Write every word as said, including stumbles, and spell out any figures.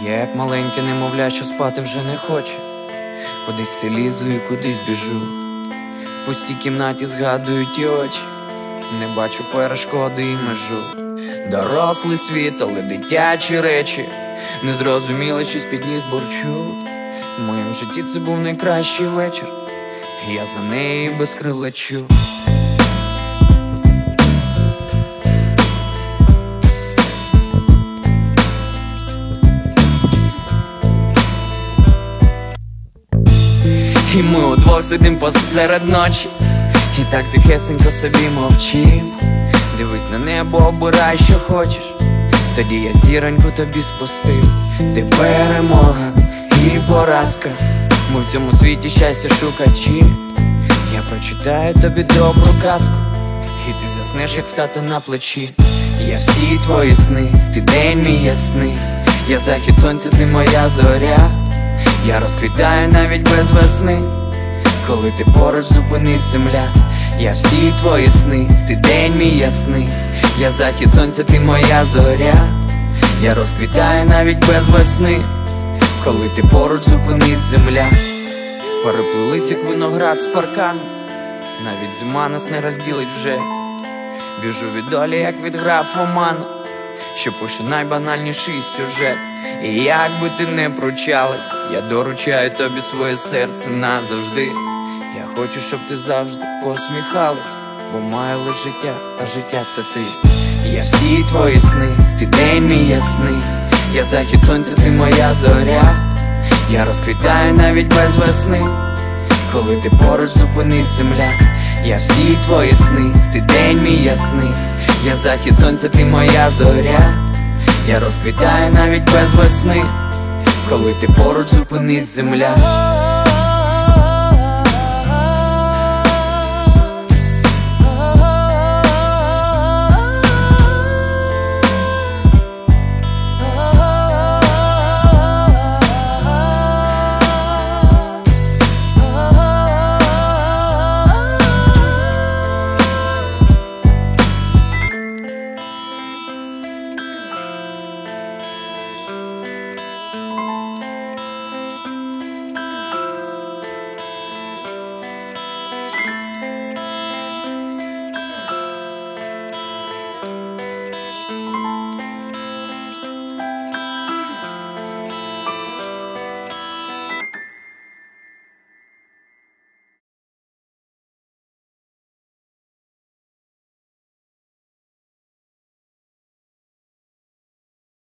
Я як маленьке немовля, що спати вже не хоче. Кудись се лізу і кудись біжу. В пустій кімнаті згадую ті очі, не бачу перешкоди і межу. Дорослий світ, але дитячі речі, незрозуміло, щось підніс бурчу. В моєму житті це був найкращий вечір, я за неї без крил лечу. І ми удвох сидим посеред ночі, і так тихесенько собі мовчим. Дивись на небо, обирай, що хочеш, тоді я зіроньку тобі спустив. Ти перемога і поразка, ми в цьому світі щастя шукачі. Я прочитаю тобі добру казку, і ти заснеш, як в тата на плечі. Я всі твої сни, ти день мій ясний, я захід сонця, ти моя зоря. Я розквітаю навіть без весни, коли ти поруч, зупинись земля. Я всі твої сни, ти день мій ясний, я захід сонця, ти моя зоря. Я розквітаю навіть без весни, коли ти поруч, зупинись земля. Переплились, як виноград з парканом, навіть зима нас не розділить вже. Біжу від долі, як від графомана, що пише найбанальніший сюжет. І як би ти не пручалась, я доручаю тобі своє серце назавжди. Я хочу, щоб ти завжди посміхалась, бо маю лише життя, а життя це ти. Я всі твої сни, ти день мій ясний, я захід сонця, ти моя зоря. Я розквітаю навіть без весни, коли ти поруч, зупинись земля. Я всі твої сни, ти день мій ясний, я захід сонця, ти моя зоря. Я розквітаю навіть без весни, коли ти поруч, зупинись земля.